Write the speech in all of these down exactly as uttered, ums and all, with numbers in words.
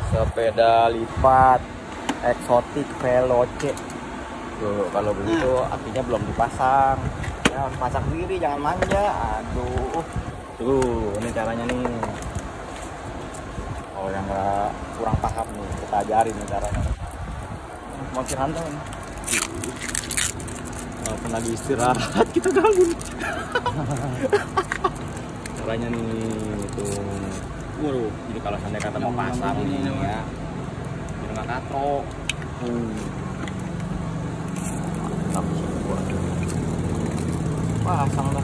Sepeda lipat eksotik Veloce. Tuh, kalau begitu akinya belum dipasang. Ya, harus pasang sendiri, jangan manja. Aduh. Tuh, ini caranya nih. Kalau yang nggak kurang paham nih, kita ajarin nih caranya. Mau rantau nih. Walaupun lagi istirahat, kita ganggu. Caranya nih, tuh. Waduh, jadi kalau seandainya kata mau pasang nih ya, biar nggak katrok. Hmm. Pasang dah.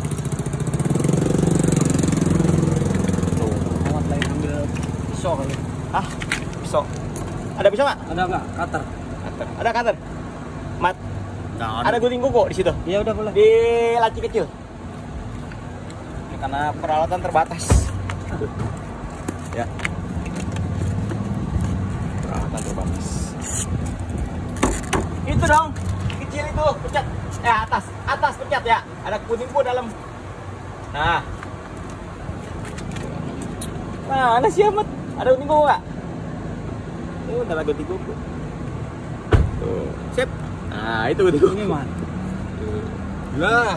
Tuh, amat lagi ambil pisau kali. Ah, pisau. Ada pisau nggak? Ada nggak? Cutter. Cutter. Ada cutter. Mat. Nggak ada. Ada gunting kuku di situ. Iya udah boleh. Di laci kecil. Ini karena peralatan terbatas. Ya. Peralatan terbatas. Itu dong. Kecil itu, pencet. Eh, atas, atas pencet ya. Ada kuning pun dalam. Nah. Nah, ada siamat. Ada kuning kuku enggak? Tuh, ada kuning kuku. Tuh, sip. Nah, itu kuning kuku. Ini man. Lah.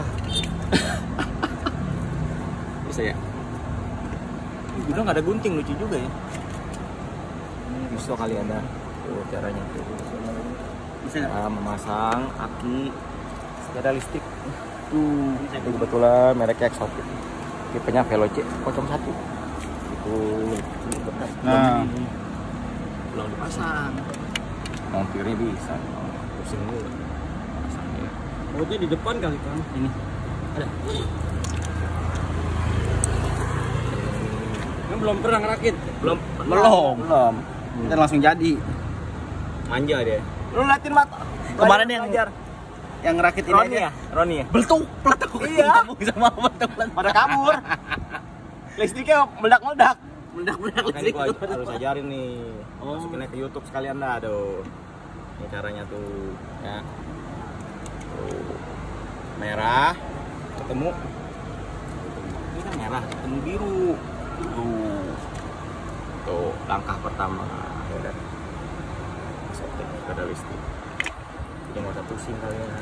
Bisa ya? Udah nggak ada gunting, lucu juga ya. Ini bisa kali ada. Tuh caranya tuh. Bisa nah, memasang aki sepeda listrik. Tuh, itu kebetulan mereknya eksotik. Tipenya Veloce nol satu. Itu nah, belum dipasang. Mau kiri bisa. Pusing dulu. Pasangnya. Bautnya di depan kali kan? Ini. Ada. Kan belum pernah ngerakit. Belum. Belum. Belum. Kita langsung jadi. Manja dia. Lu liatin mata. Kemarin yang ngajar. Yang ngerakit ini Roni aja. ya? Roni ya? Beletuk, beletuk. Iya. Kamu sama beletuk. Pada kabur. Listriknya meledak-meledak. Meledak-meledak Makanya listrik. gua harus ajarin nih. Oh. Masukinnya ke YouTube sekalian dah, aduh. Ini caranya tuh, ya. Tuh. Merah ketemu. Ini kan merah ketemu biru. Tuh. Tuh, langkah pertama. Ya udah. Sotek sepeda listrik. Jadi nggak usah pusing kalian.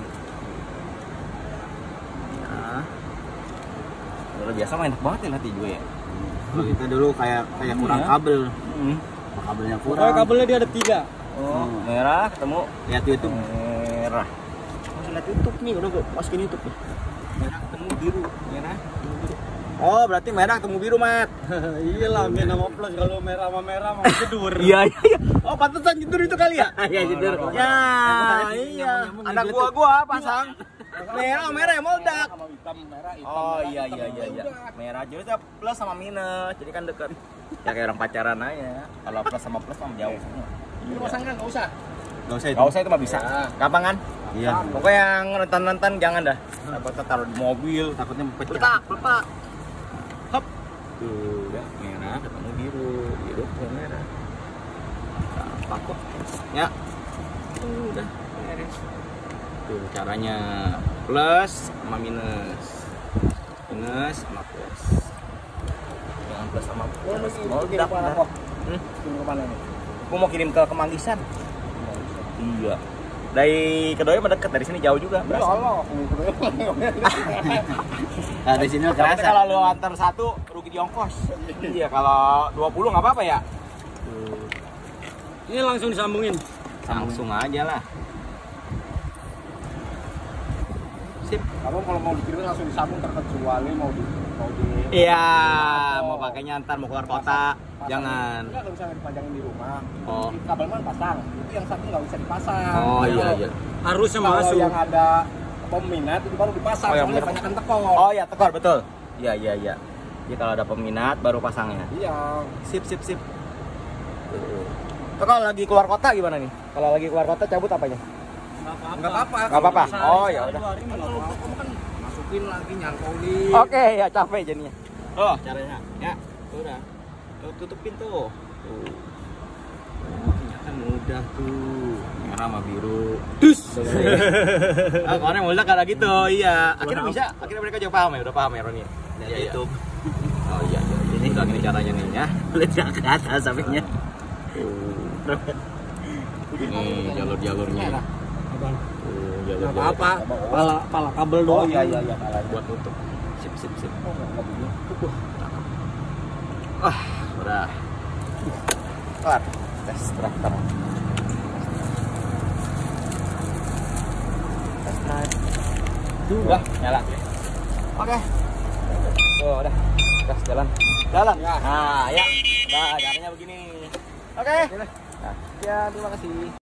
Nah, kalau biasa mah enak banget ya latih gue ya. Kalau kita dulu kayak kayak kurang Iya. kabel. Hmm. Kabelnya kurang. Pokoknya kabelnya dia ada tiga. Oh, merah ketemu Lihat YouTube. merah. Masih lihat YouTube nih, udah gue masukin YouTube nih. Merah ketemu biru, merah ketemu biru. Oh, berarti merah ketemu biru, Mat. Iyalah, min sama plus kalau merah sama merah mau tidur. Iya, iya. Oh, pantesan tidur itu kali ya? Iya, tidur. Ya, iya. Anak gua gua pasang merah merah yang meledak. Sama hitam merah, hitam Oh merah, iya hitam, iya iya ya iya. udah. Merah jadi itu plus sama minus, jadi kan deket. Ya kayak orang pacaran aja. Kalau plus sama plus sama jauh semua. Ini pasang kan nggak usah. Enggak usah itu. Gak usah itu mah bisa. Ya. Gampang kan? Iya. Pokoknya yang rentan-rentan jangan dah. Takutnya taruh di mobil. Takutnya pecah. Letak, letak. Hop. Tuh, udah merah ketemu biru, biru ketemu merah. Gampang kok. Ya. Tuh, udah beres. Tuh caranya plus sama minus. Minus sama plus. Jangan plus sama plus. Mau tidak kok. Hmm? Kirim kemana nih? Gua mau kirim ke Kemanggisan. Iya. Dari Kedoya mendekat, dari sini jauh juga. Ya Berasa. Allah, Nah, di sini Tapi kerasa. kalau lu antar satu rugi di ongkos. Iya, kalau dua puluh nggak apa-apa ya. Ini langsung disambungin. Langsung aja lah. Sip. Kamu kalau mau dikirim langsung disambung terkecuali mau di mau di Iya, mau pakainya antar mau keluar kota, Pasang. jangan. Enggak, kalau misalnya dipajangin di rumah. Oh. Di kabel man pasang. Itu yang satu nggak bisa dipasang. Oh Kalau- iya iya. Harusnya Kalau masuk. yang ada peminat itu baru dipasang. Oh, yang soalnya bener. banyak tekor. Oh iya, tekor betul. Iya iya iya. Jadi kalau ada peminat baru pasangnya. Iya. Sip sip sip. Tuh, kalau lagi keluar kota gimana nih? Kalau lagi keluar kota cabut apanya? Enggak apa-apa. Nggak apa-apa? Oh, ya udah. Kan kalau kamu kan masukin lagi nyangkolin. Oke, ya capek jadinya. Oh, caranya. Ya, tuh udah. Tuh, tutupin tuh. Tuh. Oh, ternyata mudah tuh. Merah sama biru. Dus. Ah, kemarin mulai karena gitu, iya. Akhirnya bisa. Akhirnya mereka juga paham ya, udah paham ya Roni. Dari Iya, iya. YouTube. Oh iya, iya. Ini udah gini caranya nih ya. Lihat ke atas sampingnya. Tuh. Ini jalur-jalurnya. Abang. Tuh, jalur Apa apa? Pala pala kabel Oh doang. iya iya iya kalah. buat tutup. Sip sip sip. Oh, nggak begini. Ah, udah. Kelar. Tes traktor. Tes drive. Udah, nyala. Oke. Tuh, udah. Gas jalan. Jalan. Nah, ya. Udah, caranya begini. Oke. Nah, ya, terima kasih.